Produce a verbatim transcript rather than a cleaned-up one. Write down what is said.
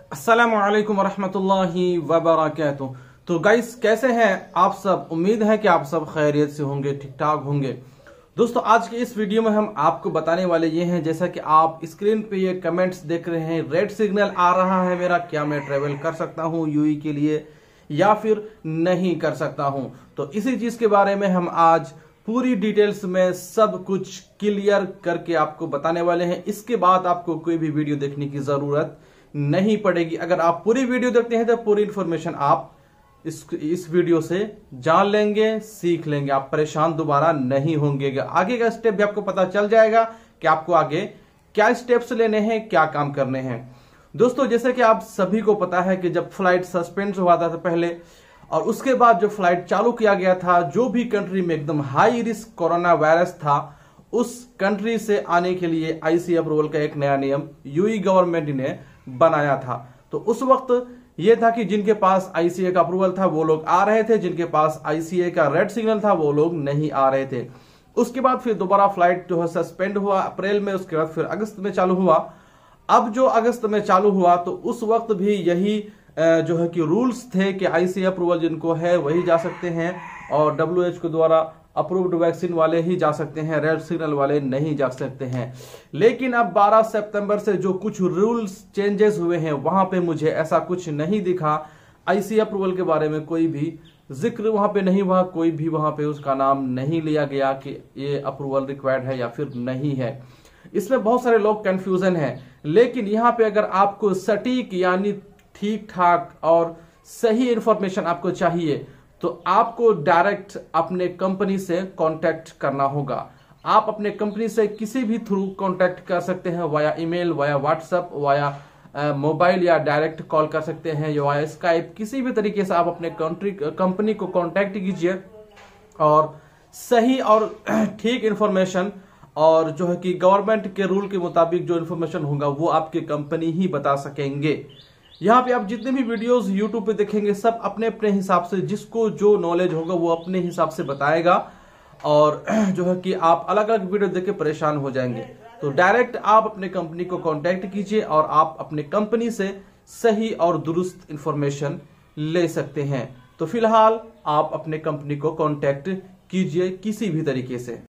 अस्सलामुअलैकुम वरहमतुल्लाहि वबरकातुह। तो गाइस, कैसे हैं आप सब? उम्मीद है कि आप सब खैरियत से होंगे, ठीक ठाक होंगे। दोस्तों, आज के इस वीडियो में हम आपको बताने वाले ये हैं, जैसा कि आप स्क्रीन पे ये कमेंट्स देख रहे हैं, रेड सिग्नल आ रहा है मेरा, क्या मैं ट्रेवल कर सकता हूँ यूएई के लिए या फिर नहीं कर सकता हूँ। तो इसी चीज के बारे में हम आज पूरी डिटेल्स में सब कुछ क्लियर करके आपको बताने वाले हैं। इसके बाद आपको कोई भी वीडियो देखने की जरूरत नहीं पड़ेगी। अगर आप पूरी वीडियो देखते हैं तो पूरी इंफॉर्मेशन आप इस इस वीडियो से जान लेंगे, सीख लेंगे, आप परेशान दोबारा नहीं होंगे। आगे का स्टेप भी आपको पता चल जाएगा कि आपको आगे क्या स्टेप्स लेने हैं, क्या काम करने हैं। दोस्तों, जैसे कि आप सभी को पता है कि जब फ्लाइट सस्पेंड हुआ था पहले और उसके बाद जो फ्लाइट चालू किया गया था, जो भी कंट्री में एकदम हाई रिस्क कोरोना वायरस था, उस कंट्री से आने के लिए आईसी अप्रूवल का एक नया नियम यूएई गवर्नमेंट ने बनाया था। तो उस वक्त यह था कि जिनके पास आईसीए का अप्रूवल था वो लोग आ रहे थे, जिनके पास आईसीए का रेड सिग्नल था वो लोग नहीं आ रहे थे। उसके बाद फिर दोबारा फ्लाइट जो है सस्पेंड हुआ अप्रैल में, उसके बाद फिर अगस्त में चालू हुआ। अब जो अगस्त में चालू हुआ तो उस वक्त भी यही जो है कि रूल्स थे कि आईसीए अप्रूवल जिनको है वही जा सकते हैं और डब्ल्यूएचओ द्वारा अप्रूव्ड वैक्सीन वाले ही जा सकते हैं, रेड सिग्नल वाले नहीं जा सकते हैं। लेकिन अब बारह सितंबर से जो कुछ रूल्स चेंजेस हुए हैं वहां पे मुझे ऐसा कुछ नहीं दिखा। आईसीए अप्रूवल के बारे में कोई भी जिक्र वहां पे नहीं हुआ, कोई भी वहां पे उसका नाम नहीं लिया गया कि ये अप्रूवल रिक्वायर्ड है या फिर नहीं है। इसमें बहुत सारे लोग कंफ्यूजन है। लेकिन यहाँ पे अगर आपको सटीक यानी ठीक ठाक और सही इंफॉर्मेशन आपको चाहिए तो आपको डायरेक्ट अपने कंपनी से कांटेक्ट करना होगा। आप अपने कंपनी से किसी भी थ्रू कांटेक्ट कर सकते हैं, via email, via WhatsApp, via mobile या डायरेक्ट कॉल कर सकते हैं या वाया स्काइप। किसी भी तरीके से आप अपने कंट्री कंपनी को कांटेक्ट कीजिए और सही और ठीक इंफॉर्मेशन और जो है कि गवर्नमेंट के रूल के मुताबिक जो इंफॉर्मेशन होगा वो आपके कंपनी ही बता सकेंगे। यहाँ पे आप जितने भी वीडियोस यूट्यूब पे देखेंगे सब अपने अपने हिसाब से, जिसको जो नॉलेज होगा वो अपने हिसाब से बताएगा और जो है कि आप अलग अलग वीडियो देख के परेशान हो जाएंगे। तो डायरेक्ट आप अपने कंपनी को कांटेक्ट कीजिए और आप अपने कंपनी से सही और दुरुस्त इंफॉर्मेशन ले सकते हैं। तो फिलहाल आप अपने कंपनी को कांटेक्ट कीजिए किसी भी तरीके से।